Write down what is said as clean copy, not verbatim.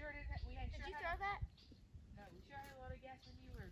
sure didn't. We ain't Did sure you had throw that? No, we sure had a lot of gas when you were